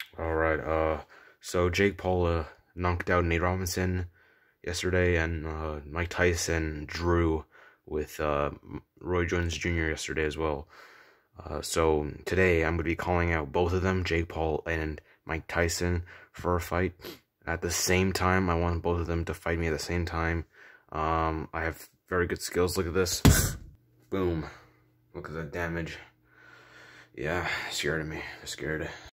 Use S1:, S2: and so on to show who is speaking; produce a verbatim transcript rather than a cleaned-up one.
S1: All right. Uh, so Jake Paul uh, knocked out Nate Robinson yesterday, and uh, Mike Tyson drew with uh, Roy Jones Junior yesterday as well. Uh, so today I'm gonna be calling out both of them, Jake Paul and Mike Tyson, for a fight. At the same time, I want both of them to fight me at the same time. Um, I have very good skills. Look at this. Boom. Look at the damage. Yeah, scared of me. Scared.